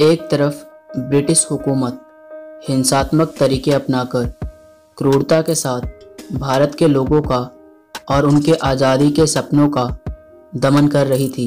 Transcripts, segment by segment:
एक तरफ ब्रिटिश हुकूमत हिंसात्मक तरीके अपनाकर क्रूरता के साथ भारत के लोगों का और उनके आज़ादी के सपनों का दमन कर रही थी,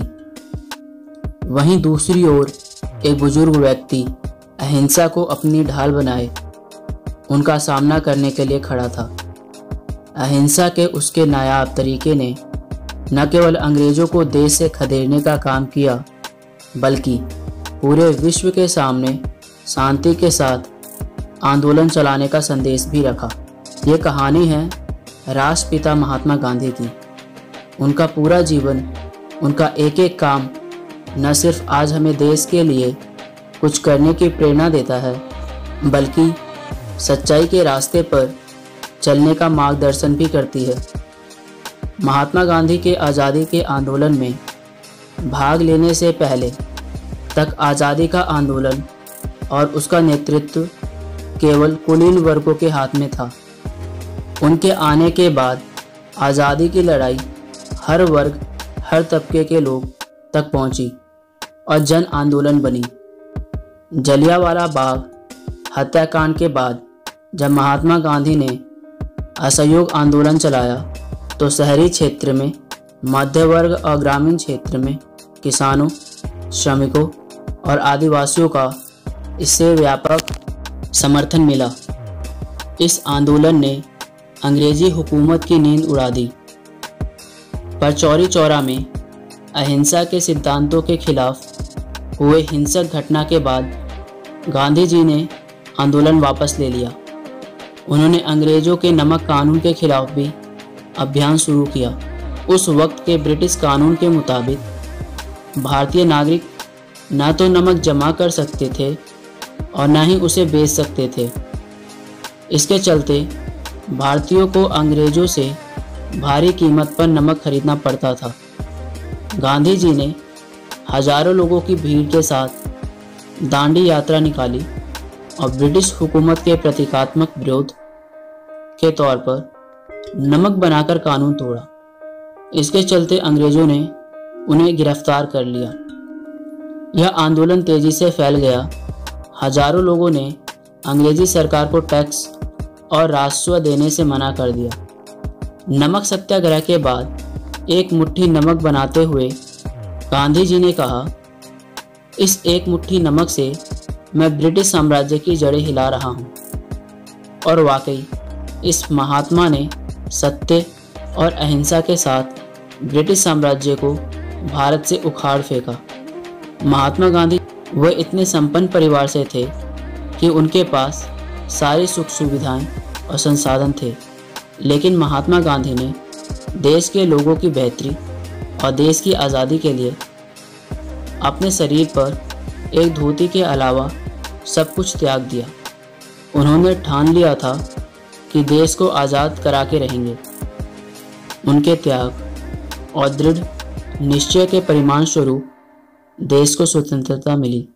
वहीं दूसरी ओर एक बुजुर्ग व्यक्ति अहिंसा को अपनी ढाल बनाए उनका सामना करने के लिए खड़ा था। अहिंसा के उसके नायाब तरीके ने न केवल अंग्रेज़ों को देश से खदेड़ने का काम किया, बल्कि पूरे विश्व के सामने शांति के साथ आंदोलन चलाने का संदेश भी रखा। ये कहानी है राष्ट्रपिता महात्मा गांधी की। उनका पूरा जीवन, उनका एक एक काम न सिर्फ आज हमें देश के लिए कुछ करने की प्रेरणा देता है, बल्कि सच्चाई के रास्ते पर चलने का मार्गदर्शन भी करती है। महात्मा गांधी के आज़ादी के आंदोलन में भाग लेने से पहले तक आज़ादी का आंदोलन और उसका नेतृत्व केवल कुलीन वर्गों के हाथ में था। उनके आने के बाद आज़ादी की लड़ाई हर वर्ग, हर तबके के लोग तक पहुंची और जन आंदोलन बनी। जलियांवाला बाग हत्याकांड के बाद जब महात्मा गांधी ने असहयोग आंदोलन चलाया, तो शहरी क्षेत्र में, मध्य वर्ग और ग्रामीण क्षेत्र में किसानों, श्रमिकों और आदिवासियों का इससे व्यापक समर्थन मिला। इस आंदोलन ने अंग्रेजी हुकूमत की नींद उड़ा दी, पर चौरी चौरा में अहिंसा के सिद्धांतों के खिलाफ हुए हिंसक घटना के बाद गांधी जी ने आंदोलन वापस ले लिया। उन्होंने अंग्रेज़ों के नमक कानून के खिलाफ भी अभियान शुरू किया। उस वक्त के ब्रिटिश कानून के मुताबिक भारतीय नागरिक न तो नमक जमा कर सकते थे और न ही उसे बेच सकते थे। इसके चलते भारतीयों को अंग्रेज़ों से भारी कीमत पर नमक खरीदना पड़ता था। गांधी जी ने हजारों लोगों की भीड़ के साथ दांडी यात्रा निकाली और ब्रिटिश हुकूमत के प्रतीकात्मक विरोध के तौर पर नमक बनाकर कानून तोड़ा। इसके चलते अंग्रेज़ों ने उन्हें गिरफ्तार कर लिया। यह आंदोलन तेजी से फैल गया। हजारों लोगों ने अंग्रेजी सरकार को टैक्स और राजस्व देने से मना कर दिया। नमक सत्याग्रह के बाद एक मुट्ठी नमक बनाते हुए गांधी जी ने कहा, इस एक मुट्ठी नमक से मैं ब्रिटिश साम्राज्य की जड़ें हिला रहा हूँ। और वाकई इस महात्मा ने सत्य और अहिंसा के साथ ब्रिटिश साम्राज्य को भारत से उखाड़ फेंका। महात्मा गांधी वह इतने संपन्न परिवार से थे कि उनके पास सारी सुख सुविधाएं और संसाधन थे, लेकिन महात्मा गांधी ने देश के लोगों की बेहतरी और देश की आज़ादी के लिए अपने शरीर पर एक धोती के अलावा सब कुछ त्याग दिया। उन्होंने ठान लिया था कि देश को आज़ाद करा के रहेंगे। उनके त्याग और दृढ़ निश्चय के परिणाम स्वरूप देश को स्वतंत्रता मिली।